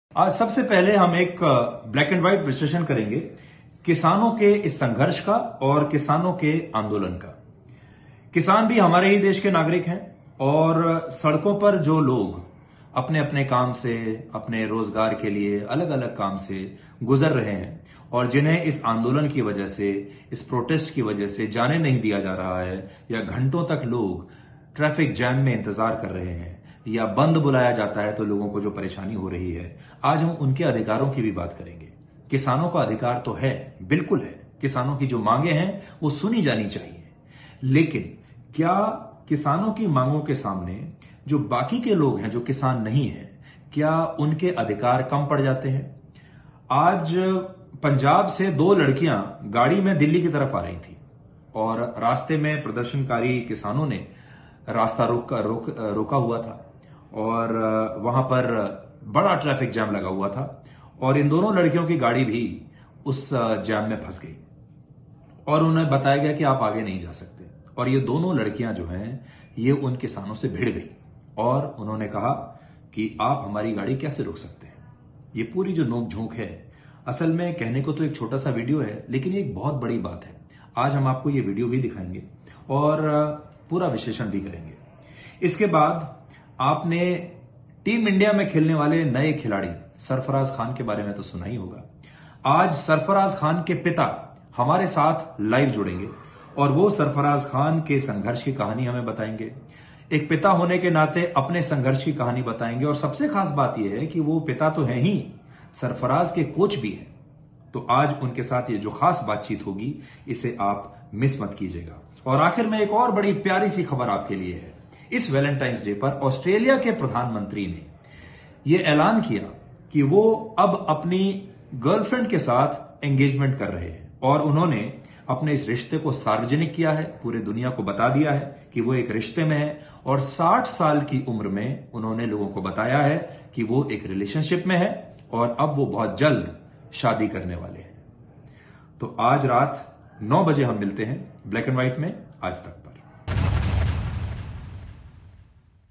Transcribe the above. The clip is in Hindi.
आज सबसे पहले हम एक ब्लैक एंड व्हाइट विश्लेषण करेंगे किसानों के इस संघर्ष का और किसानों के आंदोलन का। किसान भी हमारे ही देश के नागरिक हैं और सड़कों पर जो लोग अपने अपने काम से, अपने रोजगार के लिए अलग अलग काम से गुजर रहे हैं और जिन्हें इस आंदोलन की वजह से, इस प्रोटेस्ट की वजह से जाने नहीं दिया जा रहा है या घंटों तक लोग ट्रैफिक जैम में इंतजार कर रहे हैं या बंद बुलाया जाता है तो लोगों को जो परेशानी हो रही है, आज हम उनके अधिकारों की भी बात करेंगे। किसानों का अधिकार तो है, बिल्कुल है। किसानों की जो मांगे हैं वो सुनी जानी चाहिए, लेकिन क्या किसानों की मांगों के सामने जो बाकी के लोग हैं जो किसान नहीं है, क्या उनके अधिकार कम पड़ जाते हैं? आज पंजाब से दो लड़कियां गाड़ी में दिल्ली की तरफ आ रही थी और रास्ते में प्रदर्शनकारी किसानों ने रास्ता रोका हुआ था और वहां पर बड़ा ट्रैफिक जाम लगा हुआ था और इन दोनों लड़कियों की गाड़ी भी उस जाम में फंस गई और उन्हें बताया गया कि आप आगे नहीं जा सकते। और ये दोनों लड़कियां जो हैं ये उन किसानों से भिड़ गई और उन्होंने कहा कि आप हमारी गाड़ी कैसे रोक सकते हैं। ये पूरी जो नोक झोंक है, असल में कहने को तो एक छोटा सा वीडियो है, लेकिन ये एक बहुत बड़ी बात है। आज हम आपको ये वीडियो भी दिखाएंगे और पूरा विश्लेषण भी करेंगे। इसके बाद आपने टीम इंडिया में खेलने वाले नए खिलाड़ी सरफराज खान के बारे में तो सुना ही होगा। आज सरफराज खान के पिता हमारे साथ लाइव जुड़ेंगे और वो सरफराज खान के संघर्ष की कहानी हमें बताएंगे। एक पिता होने के नाते अपने संघर्ष की कहानी बताएंगे और सबसे खास बात यह है कि वो पिता तो हैं ही, सरफराज के कोच भी हैं। तो आज उनके साथ ये जो खास बातचीत होगी, इसे आप मिस मत कीजिएगा। और आखिर में एक और बड़ी प्यारी सी खबर आपके लिए है। इस वैलेंटाइंस डे पर ऑस्ट्रेलिया के प्रधानमंत्री ने यह ऐलान किया कि वो अब अपनी गर्लफ्रेंड के साथ एंगेजमेंट कर रहे हैं और उन्होंने अपने इस रिश्ते को सार्वजनिक किया है, पूरे दुनिया को बता दिया है कि वो एक रिश्ते में है और 60 साल की उम्र में उन्होंने लोगों को बताया है कि वो एक रिलेशनशिप में है और अब वो बहुत जल्द शादी करने वाले हैं। तो आज रात 9 बजे हम मिलते हैं ब्लैक एंड व्हाइट में आज तक पर।